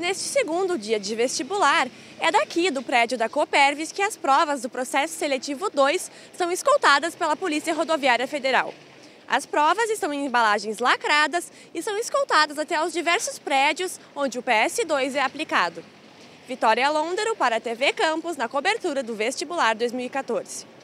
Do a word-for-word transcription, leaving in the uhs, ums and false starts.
neste segundo dia de vestibular, é daqui do prédio da Copervis que as provas do processo seletivo dois são escoltadas pela Polícia Rodoviária Federal. As provas estão em embalagens lacradas e são escoltadas até aos diversos prédios onde o P S dois é aplicado. Vitória Londero para a T V Campus, na cobertura do vestibular dois mil e quatorze.